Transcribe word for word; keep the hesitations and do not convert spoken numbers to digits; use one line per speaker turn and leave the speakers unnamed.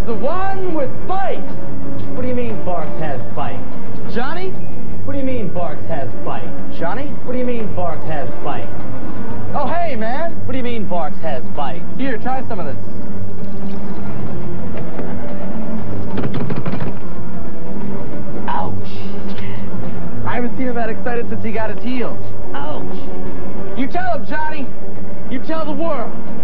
the one with bite. What do you mean Barqs has bite? Johnny? What do you mean Barqs has bite? Johnny? What do you mean Barqs has bite? Oh, hey, man. What do you mean Barqs has bite? Here, try some of this. Ouch. I haven't seen him that excited since he got his heels. Ouch. You tell him, Johnny. You tell the world.